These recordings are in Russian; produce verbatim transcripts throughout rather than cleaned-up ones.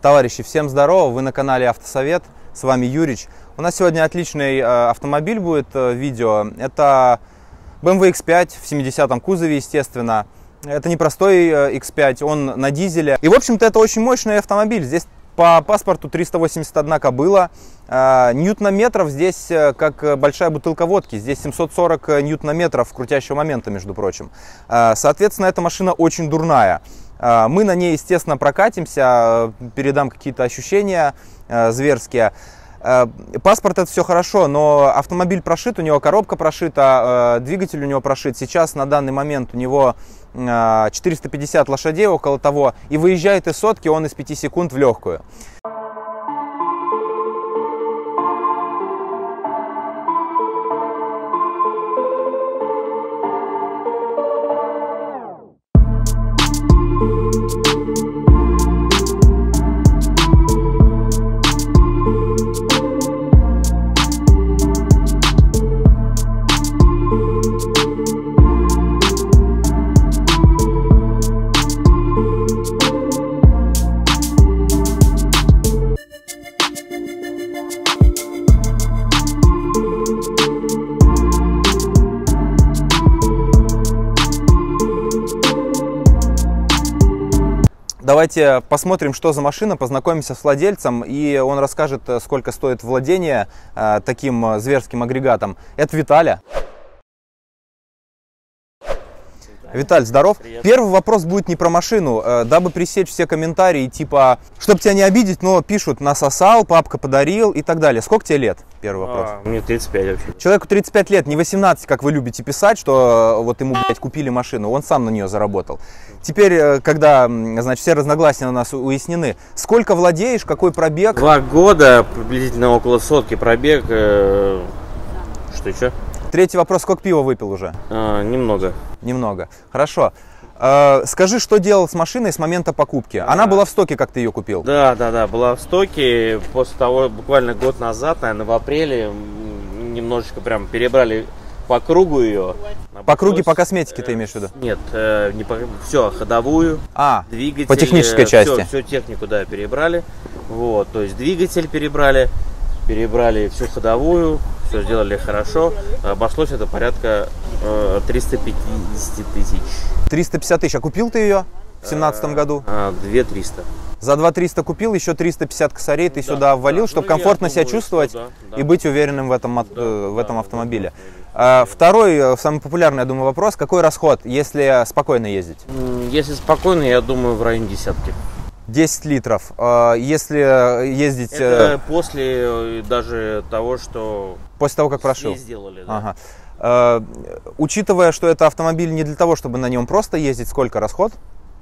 Товарищи, всем здорово, вы на канале Автосовет, с вами Юрич. У нас сегодня отличный э, автомобиль будет э, видео. Это бэ эм вэ икс пять в семидесятом кузове, естественно. Это не простой э, икс пять, он на дизеле. И, в общем-то, это очень мощный автомобиль. Здесь по паспорту триста восемьдесят одна кобыла. Э, ньютонометров здесь э, как большая бутылка водки. Здесь семьсот сорок ньютонометров крутящего момента, между прочим. Э, соответственно, эта машина очень дурная. Мы на ней, естественно, прокатимся, передам какие-то ощущения э, зверские. Э, паспорт — это все хорошо, но автомобиль прошит, у него коробка прошита, э, двигатель у него прошит. Сейчас на данный момент у него э, четыреста пятьдесят лошадей, около того, и выезжает из сотки он из пяти секунд в легкую. Давайте посмотрим, что за машина, познакомимся с владельцем, и он расскажет, сколько стоит владение э, таким зверским агрегатом. Это Виталя. Виталь, здоров. Привет. Первый вопрос будет не про машину, э, дабы пресечь все комментарии, типа, чтобы тебя не обидеть, но пишут: насосал, папка подарил и так далее. Сколько тебе лет? Первый вопрос. А, мне тридцать пять вообще. Человеку тридцать пять лет, не восемнадцать, как вы любите писать, что вот ему, блядь, купили машину, он сам на нее заработал. Теперь, когда, значит, все разногласия у нас уяснены, сколько владеешь, какой пробег? Два года, приблизительно около сотки пробег. Э, что еще? Третий вопрос: сколько пива выпил уже? А, немного. Немного. Хорошо. Э, скажи, что делал с машиной с момента покупки? Она была в стоке, как ты ее купил? Да, да, да, была в стоке. После того, буквально год назад, наверное, в апреле, немножечко прям перебрали по кругу ее. По кругу, по косметике ты имеешь в виду? Нет, э, не по, все, ходовую, а, двигатель. По технической части. Все, все технику, да, перебрали. Вот, то есть двигатель перебрали, перебрали всю ходовую, все сделали хорошо. Обошлось это порядка э, триста пятьдесят тысяч. триста пятьдесят тысяч. А купил ты ее в семнадцатом году? А, две триста. За два триста купил, еще триста пятьдесят косарей ты да, сюда ввалил, да, чтобы ну, комфортно себя думаю, чувствовать да, да. и быть уверенным в этом, да, в этом да, автомобиле. Да, а, второй, самый популярный, я думаю, вопрос: какой расход, если спокойно ездить? Если спокойно, я думаю, в районе десятки. десять литров. А, если ездить... Это после даже того, что... После того, как прошил? Сделали, да. Ага. А, учитывая, что это автомобиль не для того, чтобы на нем просто ездить, сколько расход?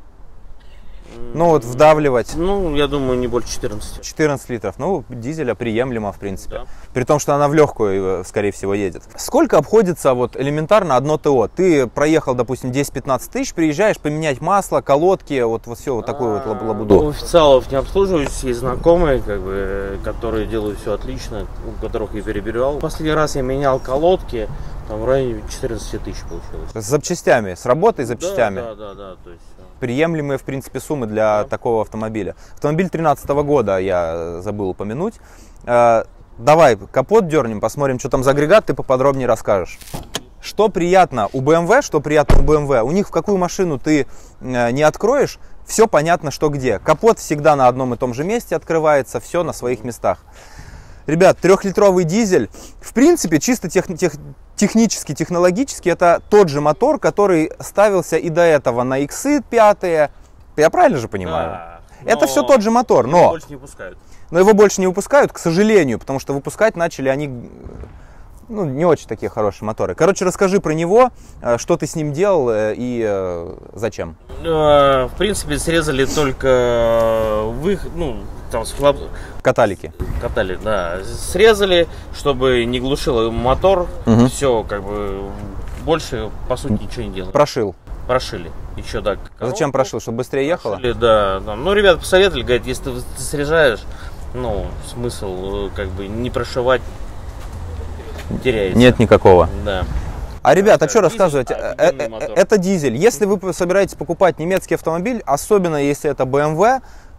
Ну вот вдавливать. Ну, я думаю, не больше четырнадцати. четырнадцать литров. Ну, дизеля приемлемо, в принципе. Да. При том, что она в легкую, скорее всего, едет. Сколько обходится вот элементарно одно ТО? Ты проехал, допустим, десять-пятнадцать тысяч, приезжаешь поменять масло, колодки, вот, вот все вот такую вот лабуду. У официалов не обслуживаюсь, есть знакомые, как бы, которые делают все отлично, у которых я перебирал. Последний раз я менял колодки, там в районе четырнадцати тысяч получилось. С запчастями, с работой, с запчастями? Да, да, да, да, то есть... Приемлемые, в принципе, суммы для да. такого автомобиля. Автомобиль две тысячи тринадцатого года, я забыл упомянуть. Э, давай капот дернем, посмотрим, что там за агрегат, ты поподробнее расскажешь. Что приятно у бэ эм вэ, что приятно у бэ эм вэ, у них в какую машину ты э, не откроешь, все понятно, что где. Капот всегда на одном и том же месте открывается, все на своих местах. Ребят, трехлитровый дизель, в принципе, чисто тех, тех, технически, технологически, это тот же мотор, который ставился и до этого на иксы пять. Я правильно же понимаю? Да, это все тот же мотор, но... Его больше не выпускают. Но его больше не выпускают, к сожалению, потому что выпускать начали они... Ну, не очень такие хорошие моторы. Короче, расскажи про него, что ты с ним делал и зачем. В принципе, срезали только выход, ну, там, схлоп... Каталики. Катали, да. Срезали, чтобы не глушило мотор. Угу. Все, как бы, больше, по сути, ничего не делали. Прошил. Прошили. Еще, да. Коробку. Зачем прошил? Чтобы быстрее ехало? Прошили, да. Ну, ребята посоветовали, говорят, если ты, ты срезаешь, ну, смысл, как бы, не прошивать теряется. Нет никакого. Да. А, ребят, а что рассказывать? Это дизель. Если вы собираетесь покупать немецкий автомобиль, особенно если это бэ эм вэ,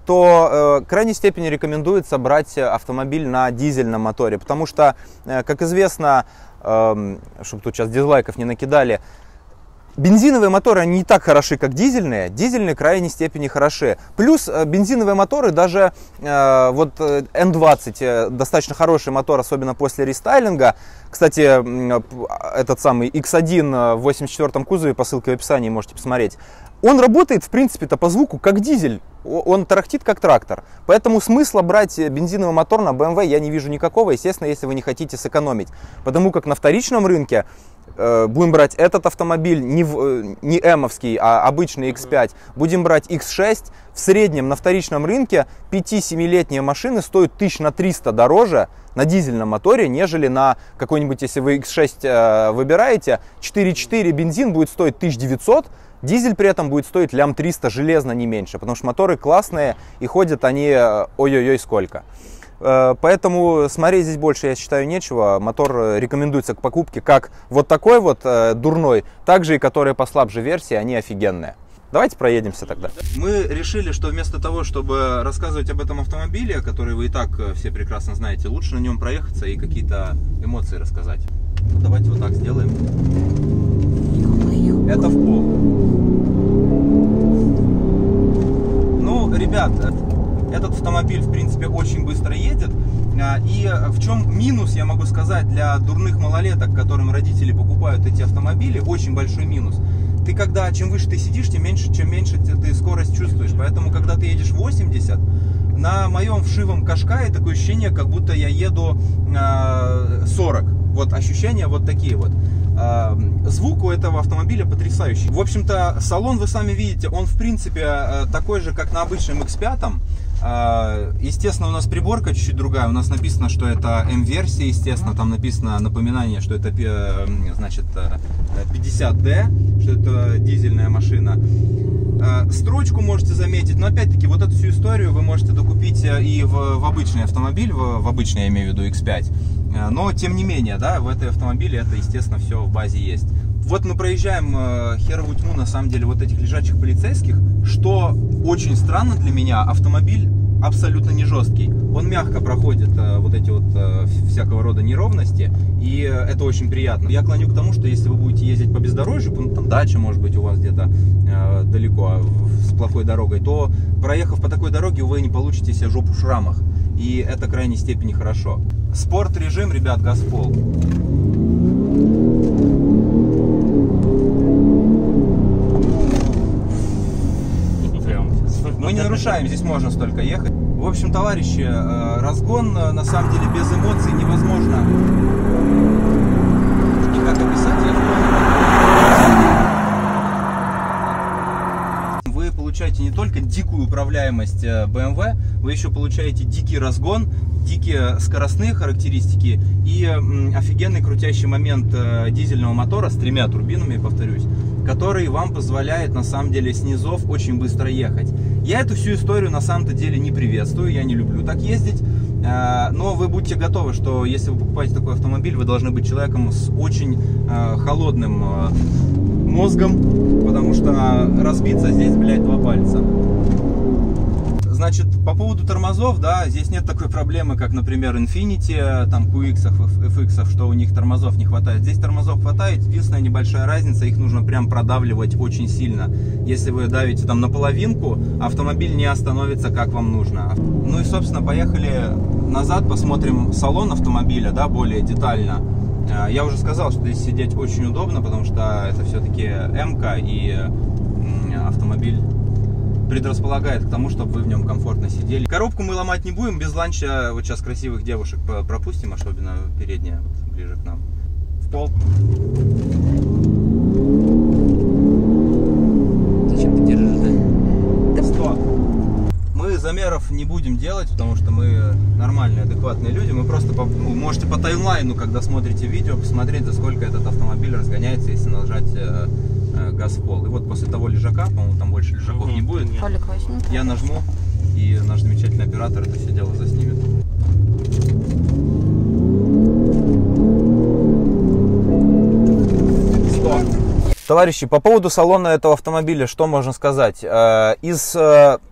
то э, крайней степени рекомендуется брать автомобиль на дизельном моторе, потому что, э, как известно, э, чтобы тут сейчас дизлайков не накидали, бензиновые моторы, они не так хороши, как дизельные, дизельные в крайней степени хороши. Плюс э, бензиновые моторы, даже э, вот э, эн двадцать, э, достаточно хороший мотор, особенно после рестайлинга. Кстати, э, этот самый икс один в восемьдесят четвёртом кузове, по ссылке в описании, можете посмотреть. Он работает, в принципе-то, по звуку, как дизель. Он тарахтит, как трактор. Поэтому смысла брать бензиновый мотор на бэ эм вэ я не вижу никакого, естественно, если вы не хотите сэкономить. Потому как на вторичном рынке э, будем брать этот автомобиль, не, в, не эмовский, а обычный икс пять, будем брать икс шесть. В среднем на вторичном рынке пяти-семилетние машины стоят тысяч на триста дороже на дизельном моторе, нежели на какой-нибудь, если вы икс шесть э, выбираете, четыре четыре бензин будет стоить тысяча девятьсот. Дизель при этом будет стоить лям триста железно, не меньше, потому что моторы классные и ходят они ой-ой-ой сколько. Поэтому смотреть здесь больше, я считаю, нечего. Мотор рекомендуется к покупке как вот такой вот дурной, так же и которые послабже версии, они офигенные. Давайте проедемся тогда. Мы решили, что вместо того, чтобы рассказывать об этом автомобиле, который вы и так все прекрасно знаете, лучше на нем проехаться и какие-то эмоции рассказать. Ну, давайте вот так сделаем. Это в пол. Ну, ребят, этот автомобиль, в принципе, очень быстро едет. И в чем минус, я могу сказать, для дурных малолеток, которым родители покупают эти автомобили, очень большой минус. Ты когда, чем выше ты сидишь, тем меньше, чем меньше ты скорость чувствуешь. Поэтому, когда ты едешь восемьдесят, на моем вшивом Кашкае такое ощущение, как будто я еду сорок. Вот ощущения вот такие вот. Звук у этого автомобиля потрясающий. В общем-то, салон вы сами видите, он в принципе такой же, как на обычном икс пять. Естественно, у нас приборка чуть-чуть другая. У нас написано, что это эм-версия, естественно, там написано напоминание, что это, значит, пятьдесят дэ, что это дизельная машина. Строчку можете заметить, но опять-таки вот эту всю историю вы можете докупить и в, в обычный автомобиль, в, в обычный, я имею в виду, икс пять. Но, тем не менее, да, в этой автомобиле это, естественно, все в базе есть. Вот мы проезжаем э, херовую тьму, на самом деле, вот этих лежачих полицейских, что очень странно для меня, автомобиль абсолютно не жесткий. Он мягко проходит э, вот эти вот э, всякого рода неровности, и э, это очень приятно. Я клоню к тому, что если вы будете ездить по бездорожью, ну, там дача, может быть, у вас где-то э, далеко с плохой дорогой, то, проехав по такой дороге, вы не получите себе жопу в шрамах. И это в крайней степени хорошо. Спорт режим, ребят, газ в пол. Мы не нарушаем, здесь можно столько ехать. В общем, товарищи, разгон на самом деле без эмоций невозможно никак описать. Вы получаете не только дикую управляемость бэ эм вэ, вы еще получаете дикий разгон, дикие скоростные характеристики и офигенный крутящий момент дизельного мотора с тремя турбинами, повторюсь, который вам позволяет на самом деле с низов очень быстро ехать. Я эту всю историю на самом-то деле не приветствую, я не люблю так ездить, но вы будьте готовы, что если вы покупаете такой автомобиль, вы должны быть человеком с очень холодным мозгом, потому что разбиться здесь, блядь, два пальца. Значит, по поводу тормозов, да, здесь нет такой проблемы, как, например, Infiniti, там, кью икс, эф икс, что у них тормозов не хватает. Здесь тормозов хватает, единственная небольшая разница, их нужно прям продавливать очень сильно. Если вы давите там на половинку, автомобиль не остановится, как вам нужно. Ну и, собственно, поехали назад, посмотрим салон автомобиля, да, более детально. Я уже сказал, что здесь сидеть очень удобно, потому что это все-таки М-ка, и автомобиль предрасполагает к тому, чтобы вы в нем комфортно сидели. Коробку мы ломать не будем, без ланча вот сейчас красивых девушек пропустим, особенно передняя, вот, ближе к нам. В пол. Зачем ты держишь, да? сто. Мы замеров не будем делать, потому что мы нормальные, адекватные люди. Мы просто по, ну, можете по таймлайну, когда смотрите видео, посмотреть, за сколько этот автомобиль разгоняется, если нажать э, э, газ в пол. И вот после того лежака, по-моему, там больше лежаков угу. не будет. Толик, возьми, я нажму, и наш замечательный оператор это все дело заснимет. сто. Товарищи, по поводу салона этого автомобиля, что можно сказать? Из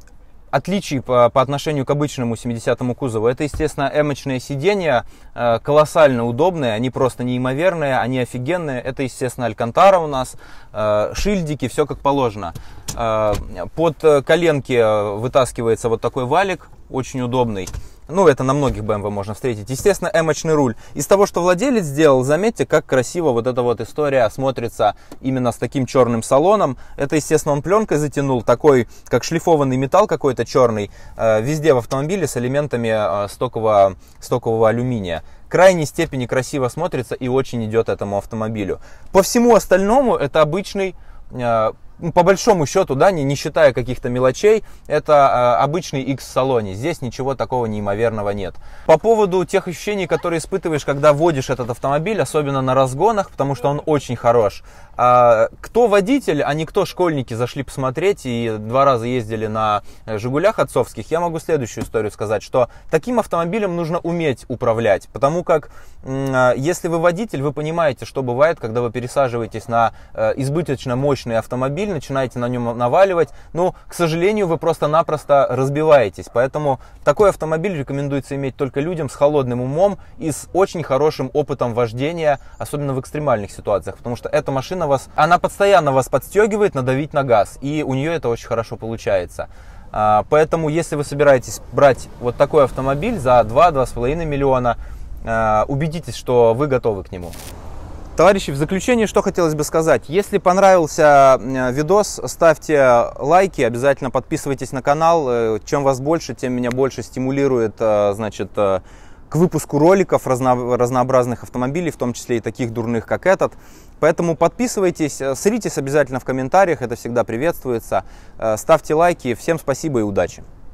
отличий по, по отношению к обычному семидесятому кузову, это, естественно, эмочные сиденья, э, колоссально удобные, они просто неимоверные, они офигенные. Это, естественно, Алькантара у нас, э, шильдики, все как положено. Э, под коленки вытаскивается вот такой валик, очень удобный. Ну, это на многих бэ эм вэ можно встретить. Естественно, эмочный руль. Из того, что владелец сделал, заметьте, как красиво вот эта вот история смотрится именно с таким черным салоном. Это, естественно, он пленкой затянул, такой, как шлифованный металл какой-то черный, э, везде в автомобиле с элементами э, стокового, стокового алюминия. Крайней степени красиво смотрится и очень идет этому автомобилю. По всему остальному это обычный... Э, по большому счету, да, не, не считая каких-то мелочей, это э, обычный X в салоне. Здесь ничего такого неимоверного нет. По поводу тех ощущений, которые испытываешь, когда водишь этот автомобиль, особенно на разгонах, потому что он очень хорош. А, кто водитель, а не кто школьники зашли посмотреть и два раза ездили на «Жигулях» отцовских, я могу следующую историю сказать, что таким автомобилем нужно уметь управлять. Потому как, э, если вы водитель, вы понимаете, что бывает, когда вы пересаживаетесь на э, избыточно мощный автомобиль, начинаете на нем наваливать, ну, к сожалению, вы просто-напросто разбиваетесь. Поэтому такой автомобиль рекомендуется иметь только людям с холодным умом и с очень хорошим опытом вождения, особенно в экстремальных ситуациях, потому что эта машина вас, она постоянно вас подстегивает надавить на газ, и у нее это очень хорошо получается. Поэтому, если вы собираетесь брать вот такой автомобиль за два-два с половиной миллиона, убедитесь, что вы готовы к нему. Товарищи, в заключение, что хотелось бы сказать. Если понравился видос, ставьте лайки, обязательно подписывайтесь на канал. Чем вас больше, тем меня больше стимулирует, значит, к выпуску роликов разно, разнообразных автомобилей, в том числе и таких дурных, как этот. Поэтому подписывайтесь, сритесь обязательно в комментариях, это всегда приветствуется. Ставьте лайки. Всем спасибо и удачи!